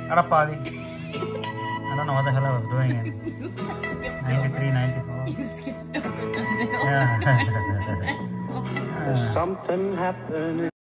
Adapavi. I don't know what the hell I was doing in 93, 94. You skipped over the middle. Yeah. There's something happening.